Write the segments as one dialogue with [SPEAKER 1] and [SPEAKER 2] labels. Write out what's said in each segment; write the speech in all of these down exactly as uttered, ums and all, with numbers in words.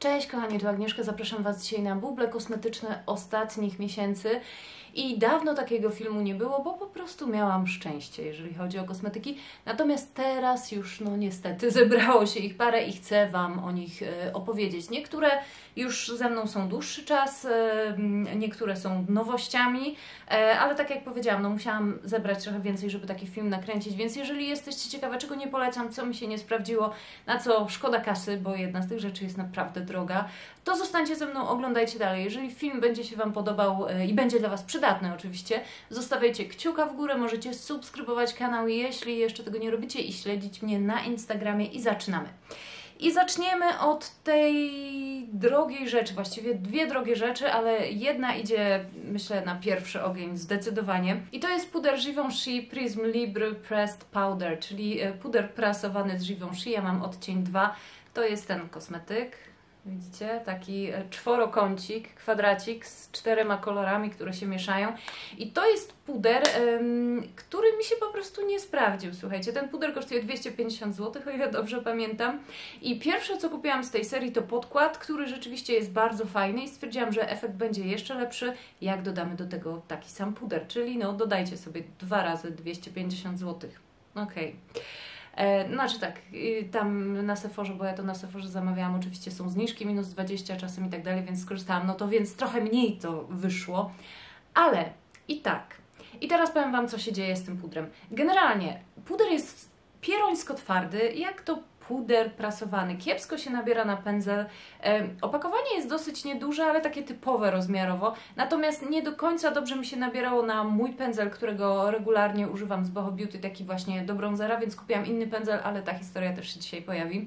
[SPEAKER 1] Cześć kochani, tu Agnieszka, zapraszam Was dzisiaj na buble kosmetyczne ostatnich miesięcy i dawno takiego filmu nie było, bo po prostu miałam szczęście, jeżeli chodzi o kosmetyki. Natomiast teraz już, no niestety, zebrało się ich parę i chcę Wam o nich e, opowiedzieć. Niektóre już ze mną są dłuższy czas, e, niektóre są nowościami, e, ale tak jak powiedziałam, no musiałam zebrać trochę więcej, żeby taki film nakręcić, więc jeżeli jesteście ciekawe, czego nie polecam, co mi się nie sprawdziło, na co szkoda kasy, bo jedna z tych rzeczy jest naprawdę droga, to zostańcie ze mną, oglądajcie dalej. Jeżeli film będzie się Wam podobał e, i będzie dla Was przydatny oczywiście, zostawiajcie kciuka w górę, możecie subskrybować kanał, jeśli jeszcze tego nie robicie, i śledzić mnie na Instagramie i zaczynamy. I zaczniemy od tej drogiej rzeczy, właściwie dwie drogie rzeczy, ale jedna idzie, myślę, na pierwszy ogień zdecydowanie. I to jest puder Givenchy Prism Libre Pressed Powder, czyli puder prasowany z Givenchy. Ja mam odcień dwa. To jest ten kosmetyk. Widzicie? Taki czworokącik, kwadracik z czterema kolorami, które się mieszają. I to jest puder, ym, który mi się po prostu nie sprawdził. Słuchajcie, ten puder kosztuje dwieście pięćdziesiąt złotych, o ile dobrze pamiętam. I pierwsze, co kupiłam z tej serii, to podkład, który rzeczywiście jest bardzo fajny i stwierdziłam, że efekt będzie jeszcze lepszy, jak dodamy do tego taki sam puder. Czyli no, dodajcie sobie dwa razy dwieście pięćdziesiąt złotych. Okej. Okay. E, znaczy tak, tam na Sephorze, bo ja to na Sephorze zamawiałam, oczywiście są zniżki, minus dwadzieścia czasem i tak dalej, więc skorzystałam, no to więc trochę mniej to wyszło, ale i tak. I teraz powiem Wam, co się dzieje z tym pudrem. Generalnie puder jest pierońsko twardy, jak to puder prasowany. Kiepsko się nabiera na pędzel. E, opakowanie jest dosyć nieduże, ale takie typowe rozmiarowo. Natomiast nie do końca dobrze mi się nabierało na mój pędzel, którego regularnie używam z Boho Beauty, taki właśnie do bronzera, więc kupiłam inny pędzel, ale ta historia też się dzisiaj pojawi.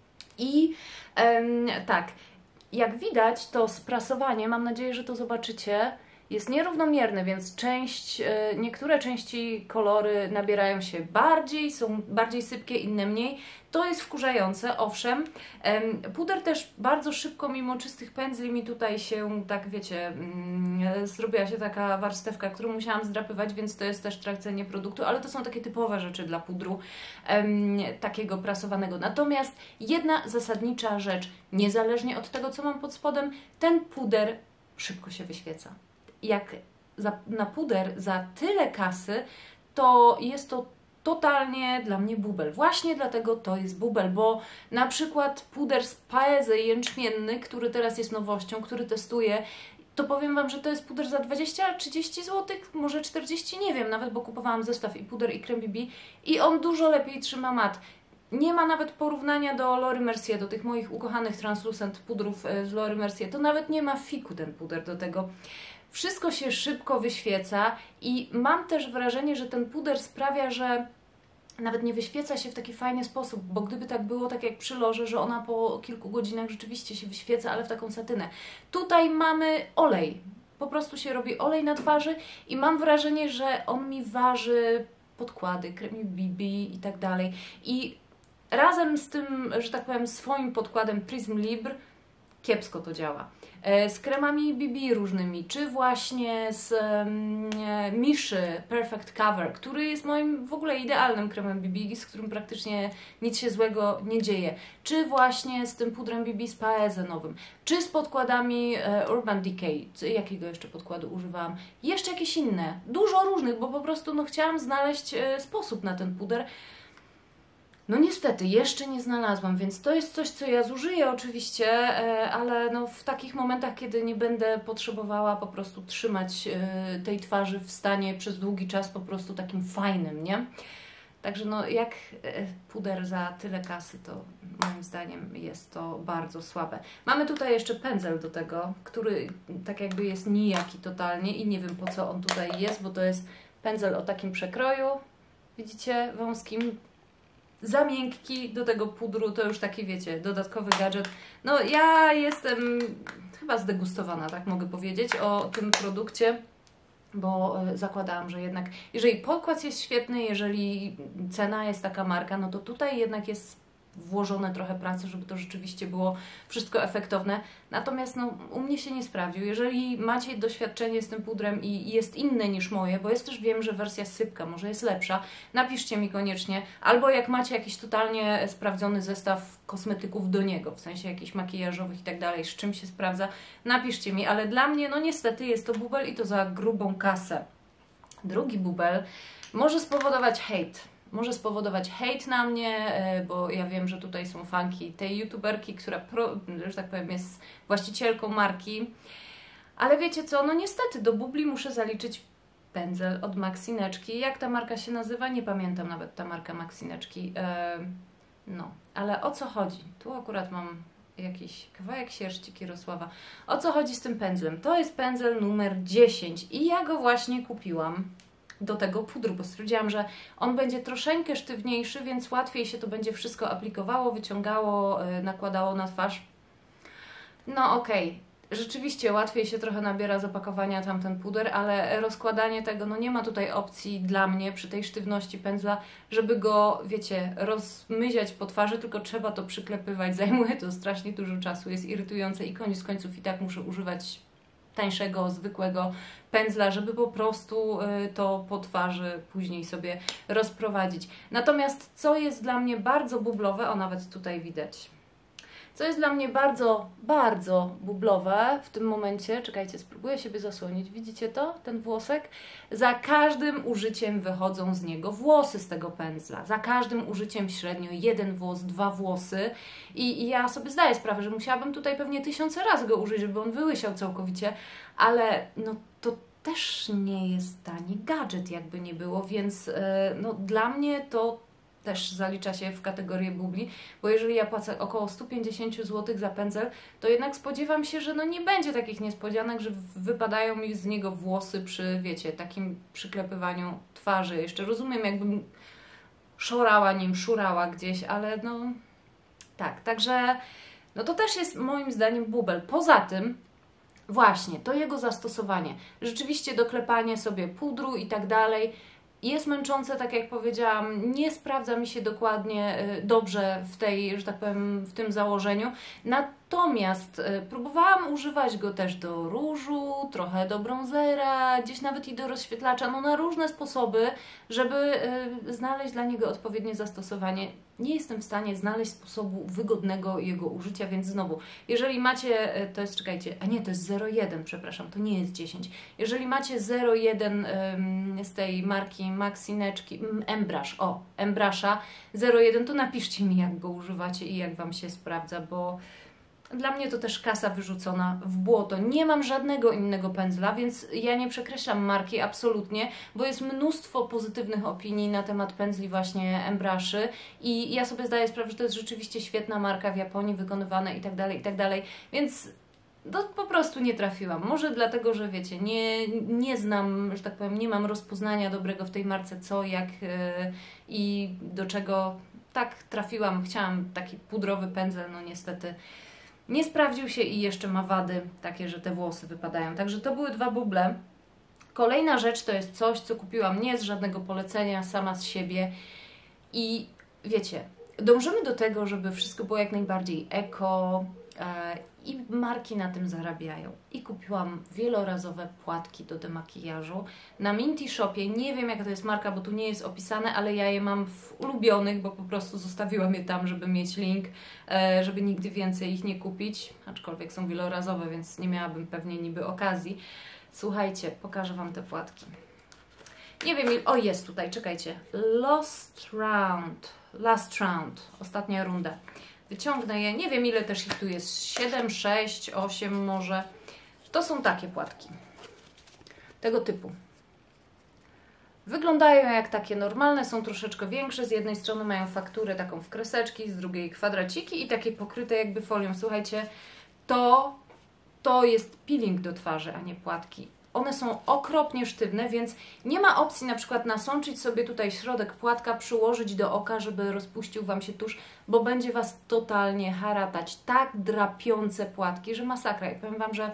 [SPEAKER 1] I e, tak, jak widać, to sprasowanie, mam nadzieję, że to zobaczycie, jest nierównomierne, więc część, niektóre części kolory nabierają się bardziej, są bardziej sypkie, inne mniej. To jest wkurzające, owszem. Puder też bardzo szybko, mimo czystych pędzli, mi tutaj się, tak wiecie, zrobiła się taka warstewka, którą musiałam zdrapywać, więc to jest też tracenie produktu, ale to są takie typowe rzeczy dla pudru takiego prasowanego. Natomiast jedna zasadnicza rzecz, niezależnie od tego, co mam pod spodem, ten puder szybko się wyświeca. Jak za, na puder za tyle kasy, to jest to totalnie dla mnie bubel. Właśnie dlatego to jest bubel, bo na przykład puder z Paese jęczmienny, który teraz jest nowością, który testuję, to powiem Wam, że to jest puder za dwadzieścia trzydzieści złotych, może czterdzieści, nie wiem, nawet bo kupowałam zestaw i puder i krem B B i on dużo lepiej trzyma mat. Nie ma nawet porównania do Laura Mercier, do tych moich ukochanych translucent pudrów z Laura Mercier. To nawet nie ma fiku ten puder do tego. Wszystko się szybko wyświeca i mam też wrażenie, że ten puder sprawia, że nawet nie wyświeca się w taki fajny sposób, bo gdyby tak było, tak jak przy Lorze, że ona po kilku godzinach rzeczywiście się wyświeca, ale w taką satynę. Tutaj mamy olej. Po prostu się robi olej na twarzy i mam wrażenie, że on mi waży podkłady, kremy B B i tak dalej. I razem z tym, że tak powiem, swoim podkładem Prism Libre kiepsko to działa. Z kremami B B różnymi, czy właśnie z um, Miszy Perfect Cover, który jest moim w ogóle idealnym kremem B B, z którym praktycznie nic się złego nie dzieje, czy właśnie z tym pudrem B B z Paese nowym, czy z podkładami e, Urban Decay, jakiego jeszcze podkładu używałam, jeszcze jakieś inne, dużo różnych, bo po prostu no, chciałam znaleźć e, sposób na ten puder. No niestety, jeszcze nie znalazłam, więc to jest coś, co ja zużyję oczywiście, ale no w takich momentach, kiedy nie będę potrzebowała po prostu trzymać tej twarzy w stanie przez długi czas po prostu takim fajnym, nie? Także no jak puder za tyle kasy, to moim zdaniem jest to bardzo słabe. Mamy tutaj jeszcze pędzel do tego, który tak jakby jest nijaki totalnie i nie wiem, po co on tutaj jest, bo to jest pędzel o takim przekroju, widzicie, wąskim. Za miękki do tego pudru, to już taki, wiecie, dodatkowy gadżet. No ja jestem chyba zdegustowana, tak mogę powiedzieć, o tym produkcie, bo zakładałam, że jednak, jeżeli podkład jest świetny, jeżeli cena jest taka marka, no to tutaj jednak jest włożone trochę pracy, żeby to rzeczywiście było wszystko efektowne. Natomiast no, u mnie się nie sprawdził. Jeżeli macie doświadczenie z tym pudrem i jest inne niż moje, bo jest też, wiem, że wersja sypka może jest lepsza, napiszcie mi koniecznie. Albo jak macie jakiś totalnie sprawdzony zestaw kosmetyków do niego, w sensie jakichś makijażowych i tak dalej, z czym się sprawdza, napiszcie mi. Ale dla mnie, no niestety, jest to bubel i to za grubą kasę. Drugi bubel może spowodować hejt. Może spowodować hejt na mnie, bo ja wiem, że tutaj są fanki tej youtuberki, która, pro, że tak powiem, jest właścicielką marki. Ale wiecie co, no niestety do bubli muszę zaliczyć pędzel od Maxineczki. Jak ta marka się nazywa? Nie pamiętam nawet ta marka Maxineczki. No, ale o co chodzi? Tu akurat mam jakiś kawałek sierści Kirosława. O co chodzi z tym pędzlem? To jest pędzel numer dziesięć i ja go właśnie kupiłam do tego pudru, bo stwierdziłam, że on będzie troszeczkę sztywniejszy, więc łatwiej się to będzie wszystko aplikowało, wyciągało, yy, nakładało na twarz. No okej, okay. Rzeczywiście łatwiej się trochę nabiera z opakowania tamten puder, ale rozkładanie tego, no nie ma tutaj opcji dla mnie przy tej sztywności pędzla, żeby go, wiecie, rozmyziać po twarzy, tylko trzeba to przyklepywać. Zajmuje to strasznie dużo czasu, jest irytujące i koniec końców i tak muszę używać tańszego, zwykłego pędzla, żeby po prostu to po twarzy później sobie rozprowadzić. Natomiast co jest dla mnie bardzo bublowe, o nawet tutaj widać, co jest dla mnie bardzo, bardzo bublowe w tym momencie, czekajcie, spróbuję siebie zasłonić, widzicie to? Ten włosek? Za każdym użyciem wychodzą z niego włosy z tego pędzla. Za każdym użyciem średnio jeden włos, dwa włosy i, i ja sobie zdaję sprawę, że musiałabym tutaj pewnie tysiące razy go użyć, żeby on wyłysiał całkowicie, ale no to też nie jest tani gadżet, jakby nie było, więc yy, no dla mnie to też zalicza się w kategorię bubli, bo jeżeli ja płacę około sto pięćdziesiąt złotych za pędzel, to jednak spodziewam się, że no nie będzie takich niespodzianek, że wypadają mi z niego włosy przy, wiecie, takim przyklepywaniu twarzy. Jeszcze rozumiem, jakbym szorała nim, szurała gdzieś, ale no tak, także no to też jest moim zdaniem bubel. Poza tym właśnie, to jego zastosowanie, rzeczywiście doklepanie sobie pudru i tak dalej, jest męczące, tak jak powiedziałam, nie sprawdza mi się dokładnie dobrze w tej, że tak powiem, w tym założeniu. Natomiast próbowałam używać go też do różu, trochę do bronzera, gdzieś nawet i do rozświetlacza, no na różne sposoby, żeby znaleźć dla niego odpowiednie zastosowanie. Nie jestem w stanie znaleźć sposobu wygodnego jego użycia, więc znowu, jeżeli macie, to jest, czekajcie, a nie, to jest zero jeden, przepraszam, to nie jest dziesięć. Jeżeli macie zero jeden um, z tej marki Maxineczki, Embrush, o, Embrusha zero jeden, to napiszcie mi, jak go używacie i jak Wam się sprawdza, bo dla mnie to też kasa wyrzucona w błoto. Nie mam żadnego innego pędzla, więc ja nie przekreślam marki absolutnie, bo jest mnóstwo pozytywnych opinii na temat pędzli właśnie Embruszy i ja sobie zdaję sprawę, że to jest rzeczywiście świetna marka w Japonii, wykonywana i tak dalej, i tak dalej, więc no, po prostu nie trafiłam. Może dlatego, że wiecie, nie, nie znam, że tak powiem, nie mam rozpoznania dobrego w tej marce, co, jak yy, i do czego tak trafiłam. Chciałam taki pudrowy pędzel, no niestety nie sprawdził się i jeszcze ma wady takie, że te włosy wypadają. Także to były dwa buble. Kolejna rzecz to jest coś, co kupiłam nie z żadnego polecenia, sama z siebie. I wiecie, dążymy do tego, żeby wszystko było jak najbardziej eko e, i marki na tym zarabiają. I kupiłam wielorazowe płatki do demakijażu na Minty Shopie. Nie wiem, jaka to jest marka, bo tu nie jest opisane, ale ja je mam w ulubionych, bo po prostu zostawiłam je tam, żeby mieć link, e, żeby nigdy więcej ich nie kupić. Aczkolwiek są wielorazowe, więc nie miałabym pewnie niby okazji. Słuchajcie, pokażę Wam te płatki. Nie wiem, o jest tutaj, czekajcie. Last round, last round, ostatnia runda. Wyciągnę je, nie wiem ile też ich tu jest, siedem, sześć, osiem może. To są takie płatki, tego typu. Wyglądają jak takie normalne, są troszeczkę większe. Z jednej strony mają fakturę taką w kreseczki, z drugiej kwadraciki i takie pokryte jakby folią. Słuchajcie, to, to jest peeling do twarzy, a nie płatki. one są okropnie sztywne, więc nie ma opcji na przykład nasączyć sobie tutaj środek płatka, przyłożyć do oka, żeby rozpuścił Wam się tusz, bo będzie Was totalnie haratać. Tak drapiące płatki, że masakra. I powiem Wam, że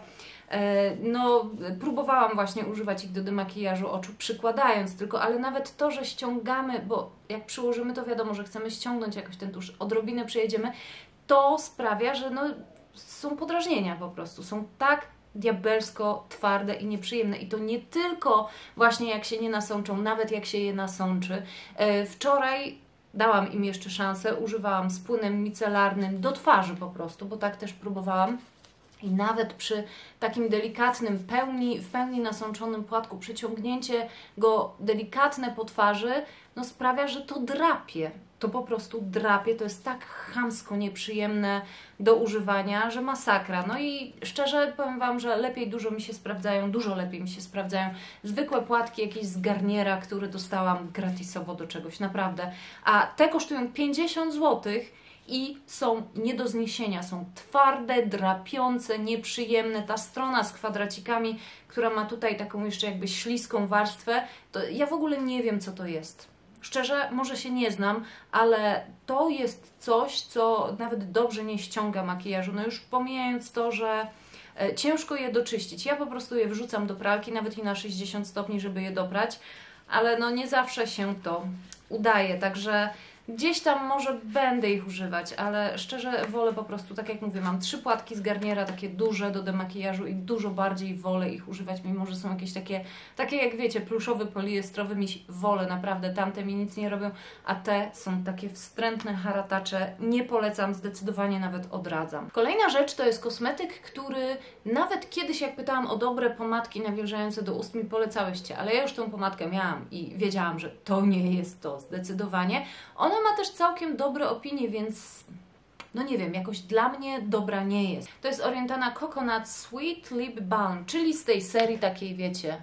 [SPEAKER 1] e, no, próbowałam właśnie używać ich do demakijażu oczu, przykładając tylko, ale nawet to, że ściągamy, bo jak przyłożymy, to wiadomo, że chcemy ściągnąć jakoś ten tusz, odrobinę przejedziemy, to sprawia, że no, są podrażnienia po prostu, są tak diabelsko twarde i nieprzyjemne. I to nie tylko właśnie jak się nie nasączą, nawet jak się je nasączy. E, wczoraj dałam im jeszcze szansę, używałam z płynem micelarnym do twarzy po prostu, bo tak też próbowałam. I nawet przy takim delikatnym, pełni, w pełni nasączonym płatku, przyciągnięcie go delikatne po twarzy, no sprawia, że to drapie. To po prostu drapie, to jest tak chamsko nieprzyjemne do używania, że masakra. No i szczerze powiem Wam, że lepiej dużo mi się sprawdzają, dużo lepiej mi się sprawdzają zwykłe płatki jakieś z Garniera, które dostałam gratisowo do czegoś, naprawdę. A te kosztują pięćdziesiąt złotych i są nie do zniesienia, są twarde, drapiące, nieprzyjemne. Ta strona z kwadracikami, która ma tutaj taką jeszcze jakby śliską warstwę, to ja w ogóle nie wiem, co to jest. Szczerze, może się nie znam, ale to jest coś, co nawet dobrze nie ściąga makijażu. No już pomijając to, że e, ciężko je doczyścić. Ja po prostu je wrzucam do pralki, nawet i na sześćdziesiąt stopni, żeby je doprać, ale no nie zawsze się to udaje, także gdzieś tam może będę ich używać, ale szczerze wolę po prostu, tak jak mówię, mam trzy płatki z Garniera, takie duże do demakijażu i dużo bardziej wolę ich używać, mimo że są jakieś takie, takie jak wiecie, pluszowy, poliestrowy, mi wolę naprawdę, tamte mi nic nie robią, a te są takie wstrętne haratacze, nie polecam, zdecydowanie nawet odradzam. Kolejna rzecz to jest kosmetyk, który nawet kiedyś jak pytałam o dobre pomadki nawilżające do ust, mi polecałyście, ale ja już tą pomadkę miałam i wiedziałam, że to nie jest to, zdecydowanie. Ona ma też całkiem dobre opinie, więc no nie wiem, jakoś dla mnie dobra nie jest. To jest Orientana Coconut Sweet Lip Balm, czyli z tej serii takiej, wiecie,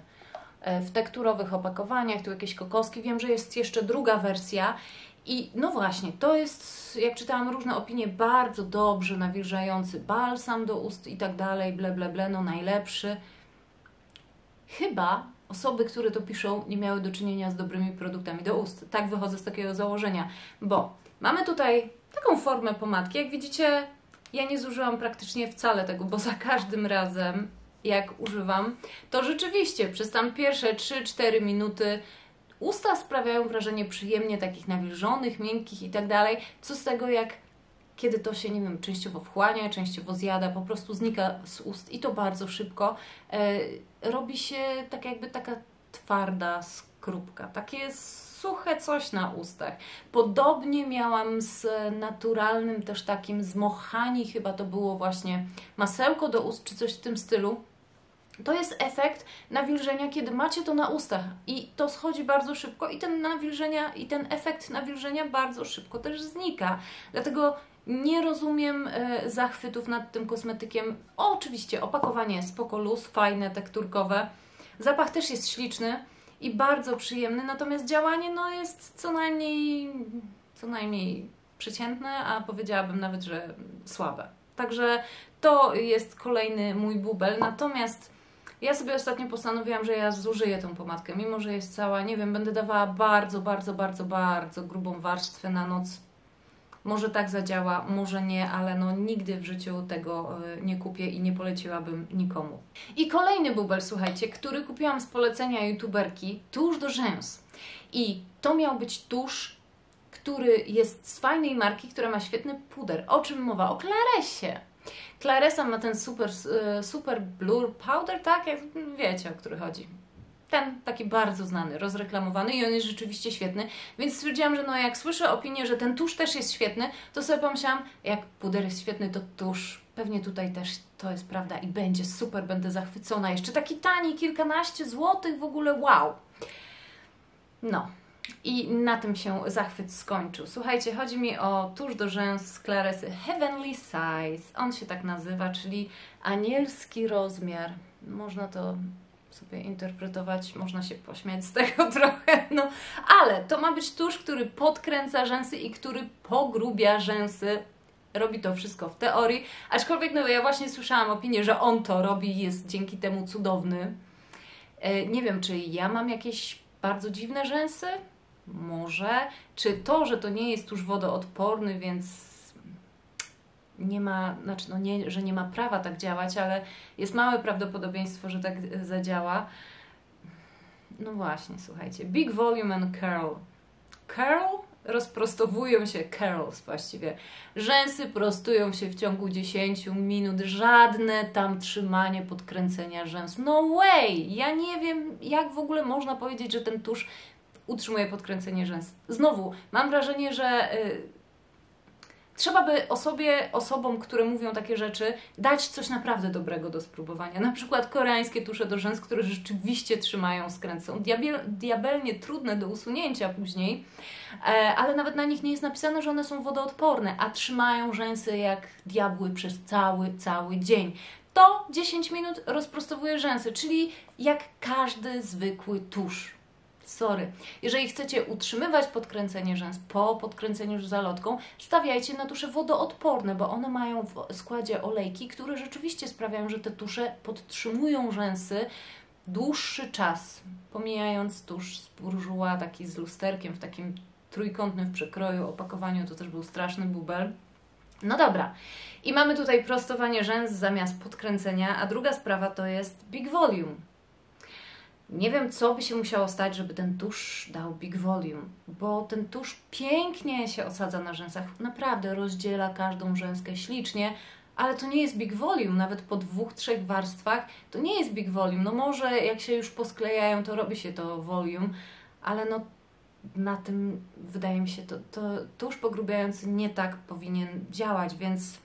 [SPEAKER 1] w tekturowych opakowaniach, tu jakieś kokoski. Wiem, że jest jeszcze druga wersja i no właśnie, to jest, jak czytałam różne opinie, bardzo dobrze nawilżający balsam do ust i tak dalej, ble, ble, ble, no najlepszy. Chyba osoby, które to piszą, nie miały do czynienia z dobrymi produktami do ust. Tak wychodzę z takiego założenia, bo mamy tutaj taką formę pomadki. Jak widzicie, ja nie zużyłam praktycznie wcale tego, bo za każdym razem, jak używam, to rzeczywiście przez tam pierwsze trzy cztery minuty usta sprawiają wrażenie przyjemnie takich nawilżonych, miękkich i tak dalej. Co z tego, jak kiedy to się, nie wiem, częściowo wchłania, częściowo zjada, po prostu znika z ust i to bardzo szybko. E, robi się tak jakby taka twarda skorupka, takie suche coś na ustach. Podobnie miałam z naturalnym też takim z Mohani, chyba to było właśnie masełko do ust, czy coś w tym stylu. To jest efekt nawilżenia, kiedy macie to na ustach i to schodzi bardzo szybko i ten nawilżenia, i ten efekt nawilżenia bardzo szybko też znika. Dlatego nie rozumiem e, zachwytów nad tym kosmetykiem. O, oczywiście opakowanie spoko luz, fajne, tekturkowe. Zapach też jest śliczny i bardzo przyjemny, natomiast działanie no, jest co najmniej, co najmniej przeciętne, a powiedziałabym nawet, że słabe. Także to jest kolejny mój bubel. Natomiast ja sobie ostatnio postanowiłam, że ja zużyję tą pomadkę, mimo że jest cała, nie wiem, będę dawała bardzo, bardzo, bardzo, bardzo grubą warstwę na noc. Może tak zadziała, może nie, ale no nigdy w życiu tego nie kupię i nie poleciłabym nikomu. I kolejny bubel, słuchajcie, który kupiłam z polecenia youtuberki, tusz do rzęs. I to miał być tusz, który jest z fajnej marki, która ma świetny puder. O czym mowa? O Claresie. Claresa ma ten super, super blur powder, tak? Jak wiecie, o który chodzi. Ten taki bardzo znany, rozreklamowany i on jest rzeczywiście świetny, więc stwierdziłam, że no jak słyszę opinię, że ten tusz też jest świetny, to sobie pomyślałam, jak puder jest świetny, to tusz pewnie tutaj też to jest prawda i będzie super, będę zachwycona. Jeszcze taki tani, kilkanaście złotych w ogóle, wow! No. I na tym się zachwyt skończył. Słuchajcie, chodzi mi o tusz do rzęs z Claresy Heavenly Size. On się tak nazywa, czyli anielski rozmiar. Można to sobie interpretować, można się pośmiać z tego trochę, no. Ale to ma być tusz, który podkręca rzęsy i który pogrubia rzęsy. Robi to wszystko w teorii. Aczkolwiek no, ja właśnie słyszałam opinię, że on to robi i jest dzięki temu cudowny. Nie wiem, czy ja mam jakieś bardzo dziwne rzęsy? Może. Czy to, że to nie jest tusz wodoodporny, więc nie ma, znaczy no nie, że nie ma prawa tak działać, ale jest małe prawdopodobieństwo, że tak zadziała. No właśnie, słuchajcie. Big Volume and Curl. Curl? Rozprostowują się, curls właściwie. Rzęsy prostują się w ciągu dziesięciu minut. Żadne tam trzymanie, podkręcenia rzęs. No way! Ja nie wiem, jak w ogóle można powiedzieć, że ten tusz utrzymuje podkręcenie rzęs. Znowu, mam wrażenie, że y, trzeba by osobie, osobom, które mówią takie rzeczy, dać coś naprawdę dobrego do spróbowania. Na przykład koreańskie tusze do rzęs, które rzeczywiście trzymają, skręcą. Diabel, diabelnie trudne do usunięcia później, e, ale nawet na nich nie jest napisane, że one są wodoodporne, a trzymają rzęsy jak diabły przez cały, cały dzień. To dziesięć minut rozprostowuje rzęsy, czyli jak każdy zwykły tusz. Sorry. Jeżeli chcecie utrzymywać podkręcenie rzęs po podkręceniu już zalotką, stawiajcie na tusze wodoodporne, bo one mają w składzie olejki, które rzeczywiście sprawiają, że te tusze podtrzymują rzęsy dłuższy czas. Pomijając tusz z Bourjois, taki z lusterkiem, w takim trójkątnym w przekroju, opakowaniu, to też był straszny bubel. No dobra. I mamy tutaj prostowanie rzęs zamiast podkręcenia, a druga sprawa to jest Big Volume. Nie wiem, co by się musiało stać, żeby ten tusz dał Big Volume, bo ten tusz pięknie się osadza na rzęsach, naprawdę rozdziela każdą rzęskę ślicznie, ale to nie jest Big Volume, nawet po dwóch, trzech warstwach to nie jest Big Volume. No może jak się już posklejają, to robi się to volume, ale no na tym, wydaje mi się, to, to tusz pogrubiający nie tak powinien działać, więc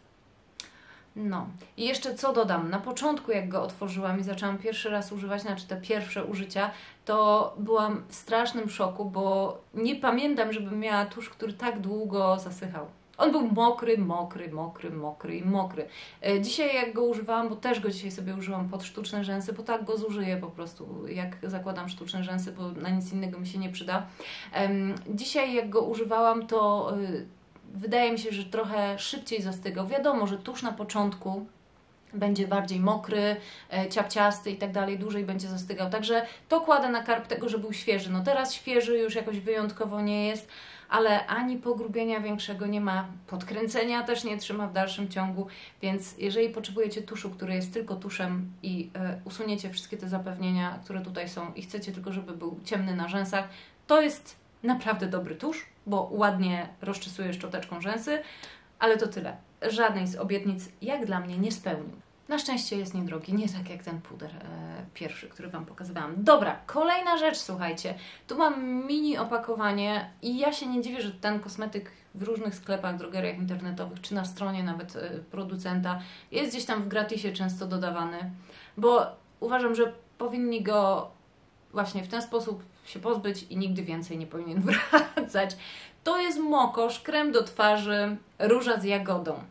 [SPEAKER 1] no. I jeszcze co dodam, na początku jak go otworzyłam i zaczęłam pierwszy raz używać, znaczy te pierwsze użycia, to byłam w strasznym szoku, bo nie pamiętam, żebym miała tusz, który tak długo zasychał. On był mokry, mokry, mokry, mokry i mokry. Dzisiaj jak go używałam, bo też go dzisiaj sobie użyłam pod sztuczne rzęsy, bo tak go zużyję po prostu, jak zakładam sztuczne rzęsy, bo na nic innego mi się nie przyda. Dzisiaj jak go używałam, to wydaje mi się, że trochę szybciej zastygał. Wiadomo, że tusz na początku będzie bardziej mokry, ciapciasty i tak dalej, dłużej będzie zastygał. Także to kładę na karb tego, że był świeży. No teraz świeży już jakoś wyjątkowo nie jest, ale ani pogrubienia większego nie ma, podkręcenia też nie trzyma w dalszym ciągu, więc jeżeli potrzebujecie tuszu, który jest tylko tuszem i y, usuniecie wszystkie te zapewnienia, które tutaj są i chcecie tylko, żeby był ciemny na rzęsach, to jest naprawdę dobry tusz, bo ładnie rozczesuje szczoteczką rzęsy, ale to tyle. Żadnej z obietnic, jak dla mnie, nie spełnił. Na szczęście jest niedrogi, nie tak jak ten puder e, pierwszy, który Wam pokazywałam. Dobra, kolejna rzecz, słuchajcie. Tu mam mini opakowanie i ja się nie dziwię, że ten kosmetyk w różnych sklepach, drogeriach internetowych, czy na stronie nawet e, producenta jest gdzieś tam w gratisie często dodawany, bo uważam, że powinni go właśnie w ten sposób się pozbyć i nigdy więcej nie powinien wracać. To jest Mokosz, krem do twarzy, róża z jagodą.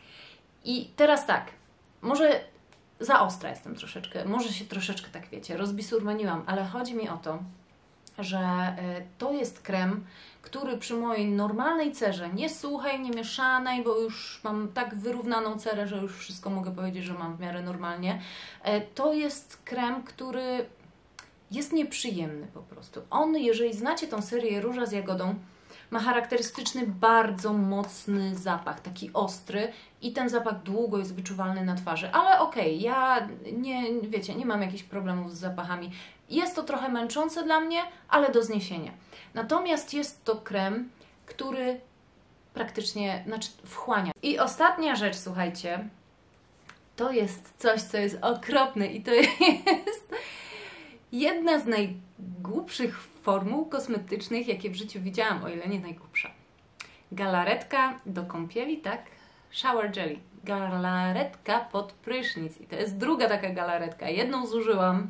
[SPEAKER 1] I teraz tak, może za ostra jestem troszeczkę, może się troszeczkę, tak wiecie, rozbisurmaniłam, ale chodzi mi o to, że to jest krem, który przy mojej normalnej cerze, nie suchej, nie mieszanej, bo już mam tak wyrównaną cerę, że już wszystko mogę powiedzieć, że mam w miarę normalnie, to jest krem, który jest nieprzyjemny po prostu. On, jeżeli znacie tą serię Róża z jagodą, ma charakterystyczny, bardzo mocny zapach, taki ostry i ten zapach długo jest wyczuwalny na twarzy. Ale okej, okay, ja nie, wiecie, nie mam jakichś problemów z zapachami. Jest to trochę męczące dla mnie, ale do zniesienia. Natomiast jest to krem, który praktycznie, znaczy wchłania. I ostatnia rzecz, słuchajcie, to jest coś, co jest okropne i to jest jedna z najgłupszych formuł kosmetycznych, jakie w życiu widziałam, o ile nie najgłupsza. Galaretka do kąpieli, tak? Shower jelly. Galaretka pod prysznic. I to jest druga taka galaretka. Jedną zużyłam.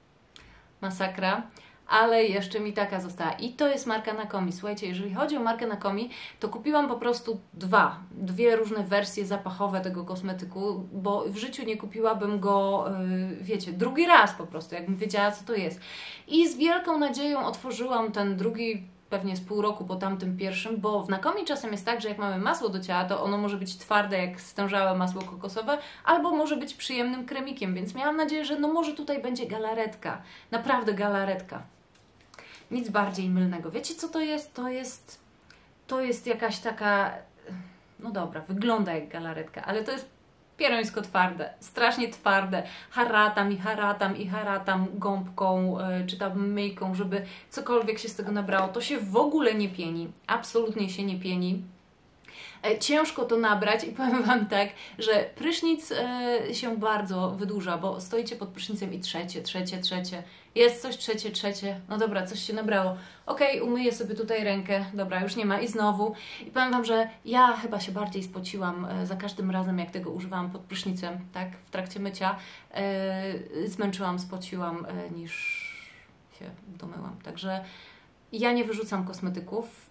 [SPEAKER 1] Masakra. Ale jeszcze mi taka została. I to jest marka Nakomi. Słuchajcie, jeżeli chodzi o markę Nakomi, to kupiłam po prostu dwa, dwie różne wersje zapachowe tego kosmetyku, bo w życiu nie kupiłabym go, yy, wiecie, drugi raz po prostu, jakbym wiedziała, co to jest. I z wielką nadzieją otworzyłam ten drugi pewnie z pół roku po tamtym pierwszym, bo w Nakomi czasem jest tak, że jak mamy masło do ciała, to ono może być twarde jak stężałe masło kokosowe, albo może być przyjemnym kremikiem, więc miałam nadzieję, że no może tutaj będzie galaretka. Naprawdę galaretka. Nic bardziej mylnego. Wiecie co to jest? To jest, to jest jakaś taka, no dobra, wygląda jak galaretka, ale to jest pierońsko twarde, strasznie twarde. Haratam i haratam i haratam gąbką yy, czy tam myjką, żeby cokolwiek się z tego nabrało. To się w ogóle nie pieni. Absolutnie się nie pieni. E, ciężko to nabrać i powiem Wam tak, że prysznic e, się bardzo wydłuża, bo stoicie pod prysznicem i trzecie, trzecie, trzecie. Jest coś, trzecie, trzecie. No dobra, coś się nabrało. Okej, okay, umyję sobie tutaj rękę. Dobra, już nie ma i znowu. I powiem Wam, że ja chyba się bardziej spociłam e, za każdym razem, jak tego używałam pod prysznicem, tak, w trakcie mycia. E, zmęczyłam, spociłam, e, niż się domyłam. Także ja nie wyrzucam kosmetyków.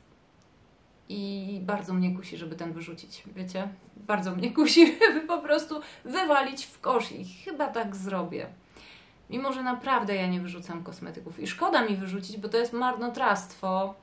[SPEAKER 1] I bardzo mnie kusi, żeby ten wyrzucić, wiecie? Bardzo mnie kusi, żeby po prostu wywalić w kosz i chyba tak zrobię. Mimo że naprawdę ja nie wyrzucam kosmetyków i szkoda mi wyrzucić, bo to jest marnotrawstwo,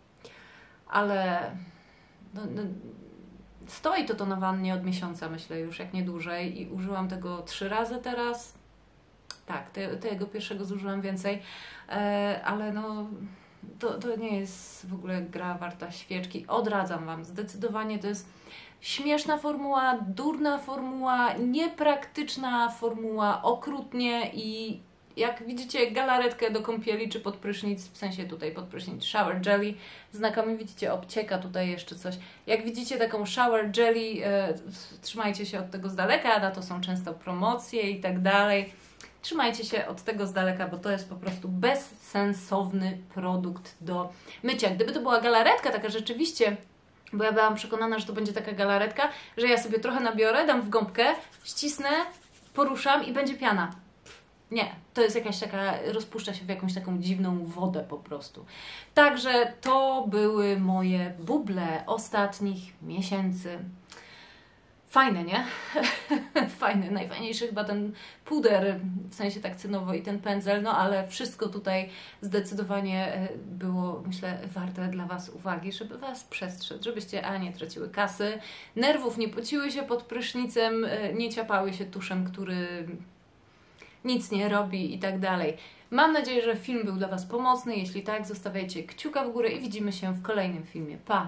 [SPEAKER 1] ale no, no, stoi to to na wannie od miesiąca, myślę już, jak nie dłużej, i użyłam tego trzy razy teraz. Tak, te, tego pierwszego zużyłam więcej, e, ale no... To, to nie jest w ogóle gra warta świeczki. Odradzam Wam. Zdecydowanie to jest śmieszna formuła, durna formuła, niepraktyczna formuła, okrutnie i jak widzicie galaretkę do kąpieli czy pod prysznic, w sensie tutaj pod prysznic shower jelly, znakomicie widzicie, obcieka tutaj jeszcze coś. Jak widzicie taką shower jelly, e, trzymajcie się od tego z daleka, na to są często promocje i tak dalej. Trzymajcie się od tego z daleka, bo to jest po prostu bezsensowny produkt do mycia. Gdyby to była galaretka taka rzeczywiście, bo ja byłam przekonana, że to będzie taka galaretka, że ja sobie trochę nabiorę, dam w gąbkę, ścisnę, poruszam i będzie piana. Nie, to jest jakaś taka, rozpuszcza się w jakąś taką dziwną wodę po prostu. Także to były moje buble ostatnich miesięcy. Fajne, nie? Fajny, najfajniejszy chyba ten puder, w sensie tak cenowo i ten pędzel, no ale wszystko tutaj zdecydowanie było, myślę, warte dla Was uwagi, żeby Was przestrzec, żebyście a nie traciły kasy, nerwów nie pociły się pod prysznicem, nie ciapały się tuszem, który nic nie robi i tak dalej. Mam nadzieję, że film był dla Was pomocny, jeśli tak, zostawiajcie kciuka w górę i widzimy się w kolejnym filmie. Pa!